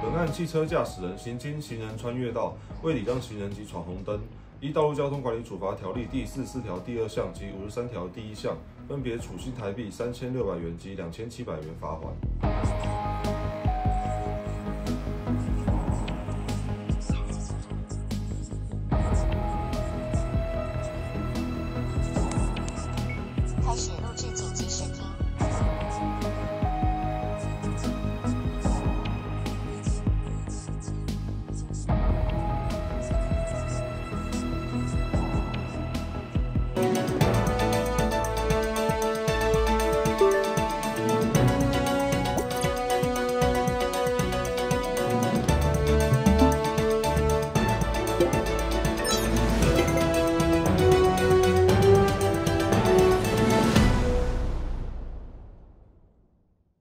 本案汽车驾驶人行经行人穿越道，未礼让行人及闯红灯，依《道路交通管理处罚条例》第44条第2项及53条第1项，分别处新台币3600元及2700元罚锾。 开始录制。